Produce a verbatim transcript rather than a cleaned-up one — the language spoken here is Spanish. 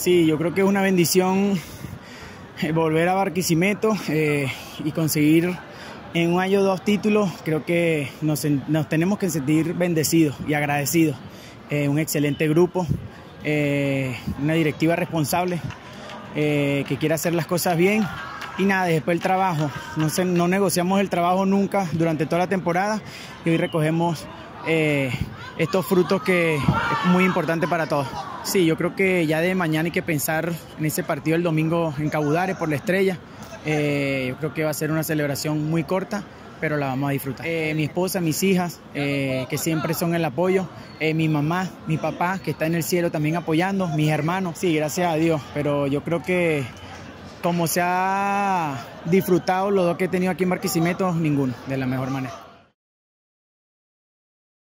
Sí, yo creo que es una bendición volver a Barquisimeto eh, y conseguir en un año dos títulos. Creo que nos, nos tenemos que sentir bendecidos y agradecidos. Eh, un excelente grupo, eh, una directiva responsable eh, que quiere hacer las cosas bien. Y nada, después el trabajo. No, se, no negociamos el trabajo nunca durante toda la temporada y hoy recogemos eh, estos frutos que es muy importante para todos. Sí, yo creo que ya de mañana hay que pensar en ese partido el domingo en Cabudare por la Estrella. Eh, yo creo que va a ser una celebración muy corta, pero la vamos a disfrutar. Eh, mi esposa, mis hijas, eh, que siempre son el apoyo, eh, mi mamá, mi papá, que está en el cielo también apoyando, mis hermanos. Sí, gracias a Dios, pero yo creo que como se ha disfrutado los dos que he tenido aquí en Barquisimeto, ninguno, de la mejor manera.